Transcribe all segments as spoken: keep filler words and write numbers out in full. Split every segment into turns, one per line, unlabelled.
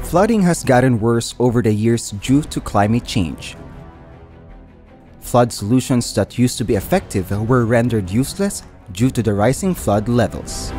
Flooding has gotten worse over the years due to climate change. Flood solutions that used to be effective were rendered useless due to the rising flood levels.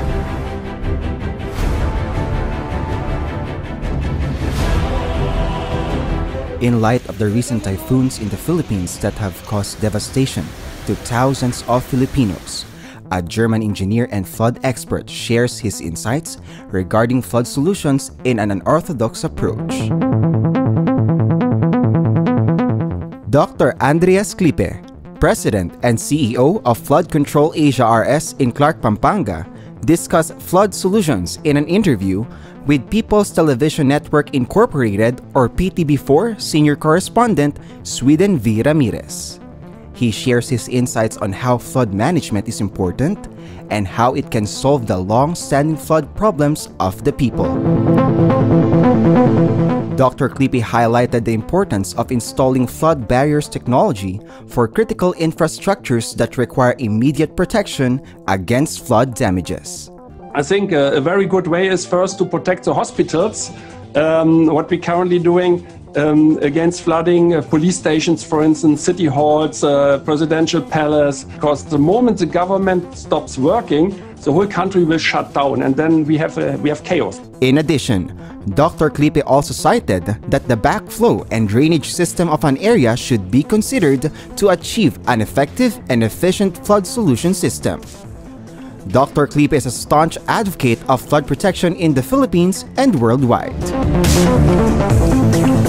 In light of the recent typhoons in the Philippines that have caused devastation to thousands of Filipinos, a German engineer and flood expert shares his insights regarding flood solutions in an unorthodox approach. Doctor Andreas Klippe, President and C E O of Flood Control Asia R S in Clark, Pampanga, discussed flood solutions in an interview with People's Television Network Incorporated or P T V four senior correspondent Sweden V. Ramirez. He shares his insights on how flood management is important and how it can solve the long-standing flood problems of the people. Doctor Klippe highlighted the importance of installing flood barriers technology for critical infrastructures that require immediate protection against flood damages.
I think a, a very good way is first to protect the hospitals. Um, what we're currently doing um, against flooding, uh, police stations, for instance, city halls, uh, presidential palace, because the moment the government stops working, the whole country will shut down, and then we have uh, we have chaos.
In addition, Doctor Klippe also cited that the backflow and drainage system of an area should be considered to achieve an effective and efficient flood solution system. Doctor Klippe is a staunch advocate of flood protection in the Philippines and worldwide.